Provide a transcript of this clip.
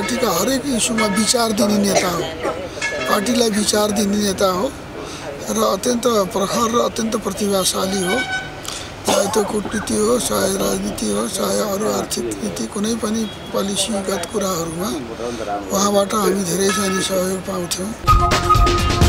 पार्टीका हरेक इस्युमा विचार दिने नेता हो, पार्टीलाई विचार दिने नेता हो र अत्यन्त प्रखर र अत्यन्त प्रतिभाशाली हो। चाहे त्यो कूटनीति हो, चाहे राजनीति हो, चाहे अरू आर्थिक नीति कुनै पनि पोलिसीगत कुराहरूमा उहाँबाट हामी धेरै चाहिँ सहयोग पाउँथ्यौँ।